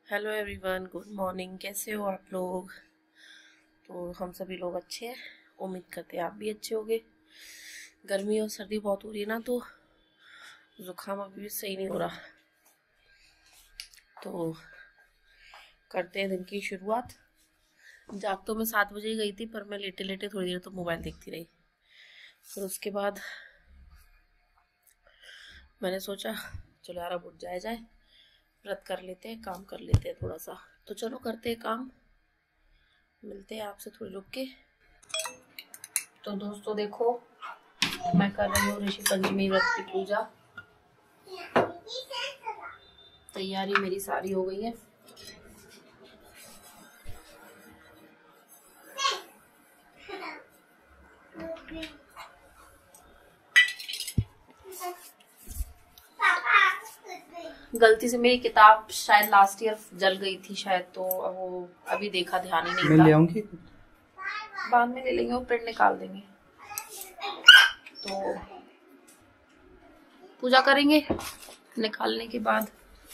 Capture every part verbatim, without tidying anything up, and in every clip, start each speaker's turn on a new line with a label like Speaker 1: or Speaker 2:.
Speaker 1: Hello everyone, good morning. कैसे हो आप लोग? तो हम सभी लोग अच्छे हैं, उम्मीद करते हैं आप भी अच्छे होंगे। गर्मी और सर्दी बहुत हो रही है ना, तो जुकाम अभी भी सही नहीं हो रहा। तो करते हैं दिन की शुरुआत। जाग तो मैं सात बजे ही गई थी, पर मैं लेटे लेटे थोड़ी देर तो मोबाइल देखती रही। फिर उसके बाद मैंने सोचा चलो यार अब उठ जाया जाए, व्रत कर लेते हैं, काम कर लेते हैं थोड़ा सा। तो चलो करते हैं काम, मिलते हैं आपसे थोड़ी रुक के। तो दोस्तों देखो, मैं कर रही हूँ ऋषि पंचमी व्रत की पूजा। तैयारी मेरी सारी हो गई है। गलती से मेरी किताब शायद लास्ट ईयर जल गई थी शायद, तो वो अभी देखा, ध्यान ही नहीं था।
Speaker 2: ले आऊंगी,
Speaker 1: बाद में ले लेंगे, वो प्रिंट निकाल देंगे। तो पूजा करेंगे निकालने के बाद।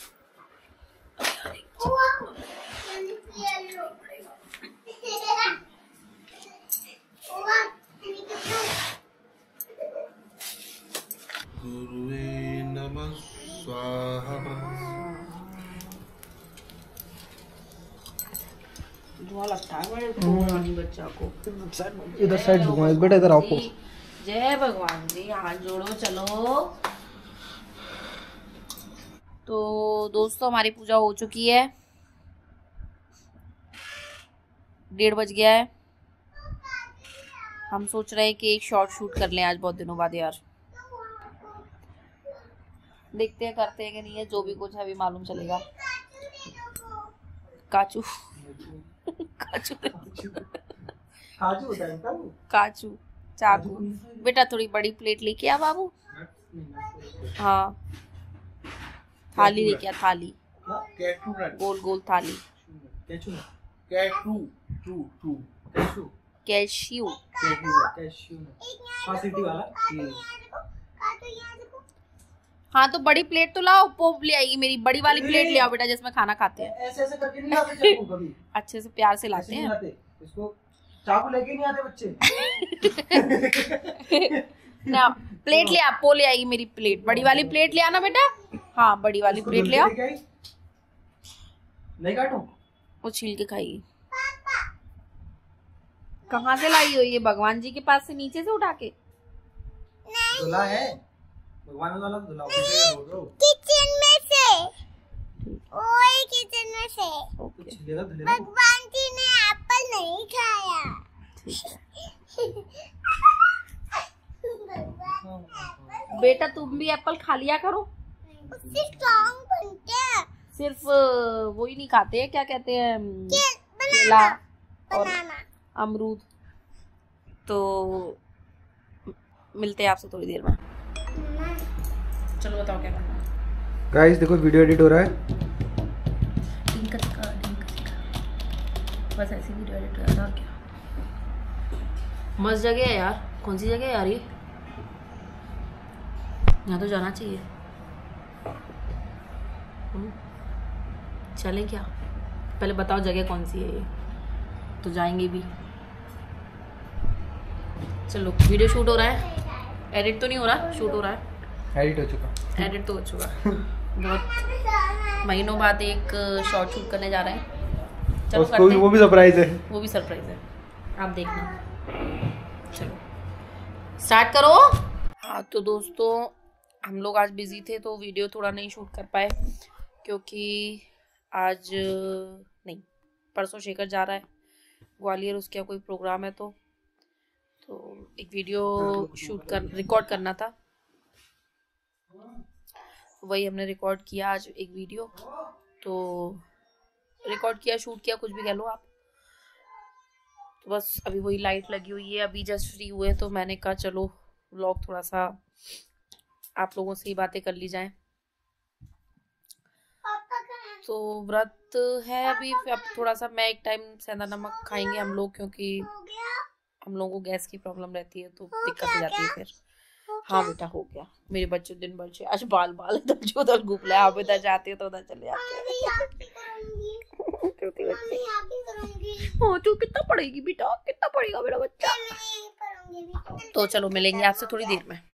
Speaker 2: गुरुवे नमः स्वाहा।
Speaker 1: धुआं लगता है मेरे को, बच्चा को।
Speaker 2: इधर साइड घुमाओ बेटा, इधर आओ।
Speaker 1: जय भगवान जी, हाथ जोड़ो चलो। तो दोस्तों हमारी पूजा हो चुकी है, डेढ़ बज गया है। हम सोच रहे हैं कि एक शॉर्ट शूट कर लें आज, बहुत दिनों बाद यार। देखते हैं करते हैं कि नहीं है, जो भी कुछ है अभी मालूम चलेगा। काचू काचू काचू चाकू। बेटा थोड़ी बड़ी प्लेट लेके आ बाबू। हाँ थाली लेके आ, थाली, गोल गोल थाली। कैश्यू हाँ, तो बड़ी प्लेट तो लाओ। पोप ले आएगी मेरी, बड़ी वाली प्लेट ले आओ बेटा, जिसमें खाना खाते हैं।
Speaker 2: ऐसे ऐसे करके नहीं लाते चाकू कभी।
Speaker 1: अच्छे से प्यार से लाते हैं
Speaker 2: इसको। चाकू लेके नहीं आते बच्चे।
Speaker 1: ना प्लेट ले आ, पो ले आएगी मेरी प्लेट। बड़ी वाली प्लेट ले आना बेटा। हाँ बड़ी वाली प्लेट ले आओ।
Speaker 2: नहीं काटूं?
Speaker 1: वो छील के खाएगी। कहाँ से लाई हो ये? भगवान जी के पास से, नीचे से उठा के?
Speaker 2: धुला है भगवान वाला, धुला
Speaker 3: किचन में से। ओए किचन में से।
Speaker 2: धुलेगा धुलेगा।
Speaker 3: भगवान जी ने एप्पल नहीं खाया।
Speaker 1: बेटा तुम भी एप्पल खा लिया करो।
Speaker 3: उससे स्ट्रॉन्ग बनते हैं।
Speaker 1: सिर्फ वो ही नहीं खाते हैं, क्या कहते हैं, केला और अमरूद। तो मिलते हैं आपसे थोड़ी देर में। चलो बताओ क्या करना है।
Speaker 2: गाइस देखो वीडियो एडिट हो रहा है।
Speaker 1: डिंका टिका, डिंका टिका। बस ऐसी वीडियो एडिट कर रहा, और क्या। मस्त जगह है यार। कौन सी जगह है यार ये? यहाँ तो जाना चाहिए। चलें क्या? पहले बताओ जगह कौन सी है ये, तो जाएंगे भी। चलो वीडियो शूट हो रहा है, एडिट तो नहीं हो रहा, शूट हो रहा है।
Speaker 2: एडिट हो चुका।
Speaker 1: एडिट तो हो चुका। बहुत महीनों बाद एक शॉर्ट शूट करने जा रहे हैं। चलो
Speaker 2: उसको भी, वो भी सरप्राइज है।
Speaker 1: वो भी सरप्राइज है, आप देखना। चलो स्टार्ट करो। हाँ तो दोस्तों हम लोग आज बिजी थे, तो वीडियो थोड़ा नहीं शूट कर पाए, क्योंकि आज नहीं, परसों शेखर जा रहा है ग्वालियर, उसके यहाँ कोई प्रोग्राम है। तो तो एक वीडियो शूट कर रिकॉर्ड करना था, वही हमने रिकॉर्ड किया आज, एक वीडियो। तो रिकॉर्ड किया, शूट किया, कुछ भी कह लो आप। तो बस अभी वही लाइट लगी हुई है, अभी जस्ट फ्री हुए, तो मैंने कहा चलो व्लॉग थोड़ा सा आप लोगों से ही बातें कर ली जाए। तो व्रत है अभी, अब थोड़ा सा मैं एक टाइम सेंधा नमक खाएंगे हम लोग, क्योंकि हम लोगों को गैस की प्रॉब्लम रहती है, तो दिक्कत हो जाती है फिर। हाँ बेटा हो गया। मेरे बच्चे दिन भर से आज बाल बाल इधर जो उधर घूम रहे, आप इधर जाते हो तो उधर चले जाते हो। तू कितना पढ़ेगी बेटा, कितना पढ़ेगा मेरा बच्चा। तो चलो मिलेंगे आपसे थोड़ी देर में।